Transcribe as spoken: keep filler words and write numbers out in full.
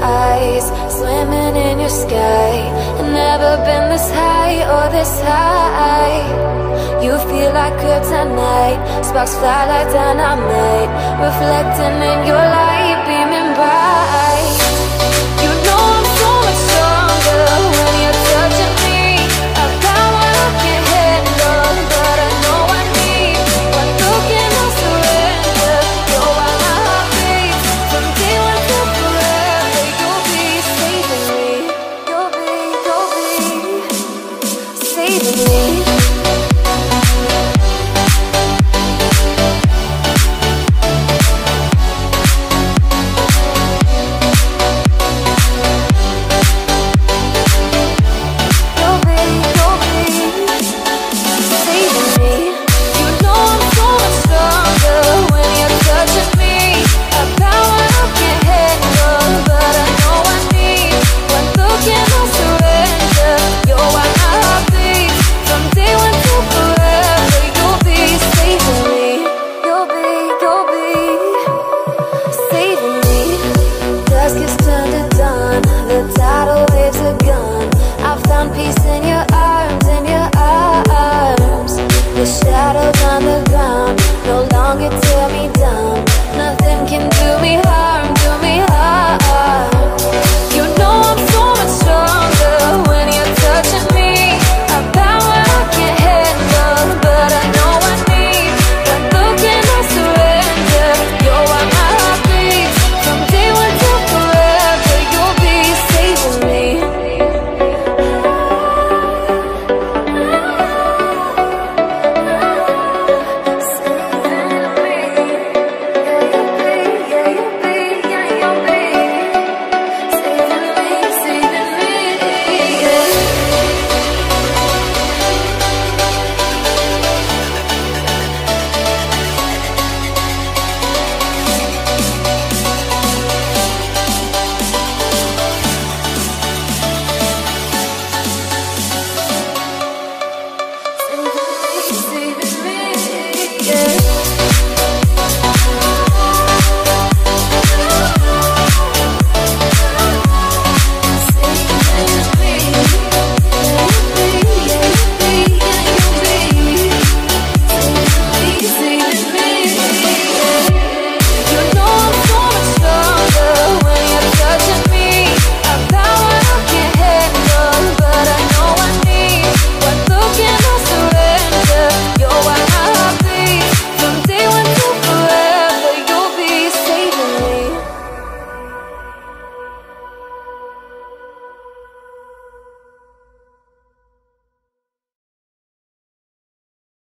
eyes, swimming in your sky. Never been this high or this high. You feel like kryptonite, sparks fly like dynamite, reflecting in your light, beaming bright. You know I'm so much stronger when you're touching me. I've got what I can't handle, but I know I need. One look and I'll surrender. You're why my heart beats. From day one to forever, you'll be saving me. You'll be, you'll be saving me. Shadows on the ground no longer tear me down. Nothing can do me harm.